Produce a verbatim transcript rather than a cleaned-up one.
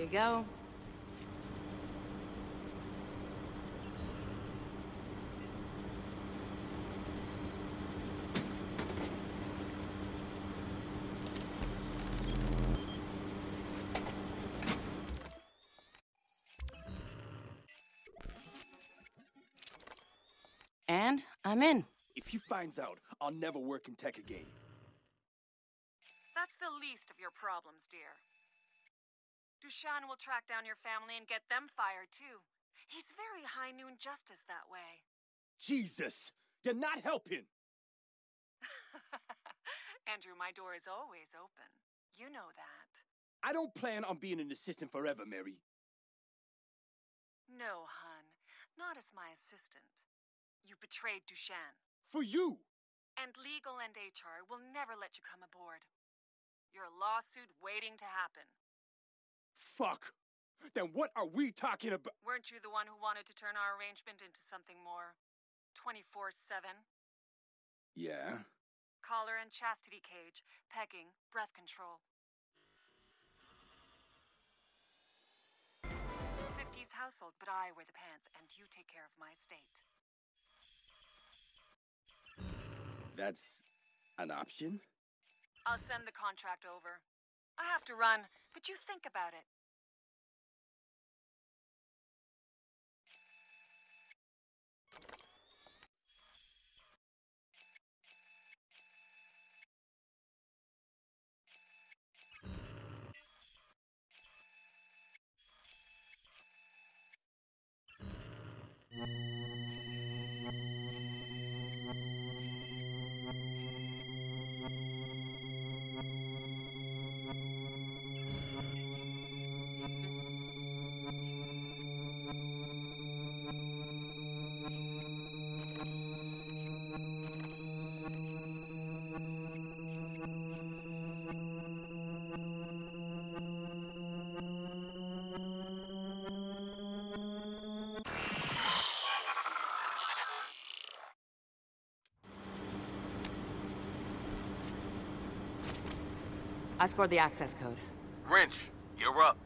you go. And I'm in. If he finds out, I'll never work in tech again. That's the least of your problems, dear. Dushan will track down your family and get them fired, too. He's very high noon justice that way. Jesus! You're not helping! Andrew, my door is always open. You know that. I don't plan on being an assistant forever, Mary. No, hun. Not as my assistant. You betrayed Dushan. For you! And legal and H R will never let you come aboard. Your lawsuit waiting to happen. Fuck! Then what are we talking about? Weren't you the one who wanted to turn our arrangement into something more twenty-four seven? Yeah. Collar and chastity cage, pegging, breath control. fifties household, but I wear the pants, and you take care of my estate. That's an option? I'll send the contract over. I have to run, but you think about it. I scored the access code. Wrench, you're up.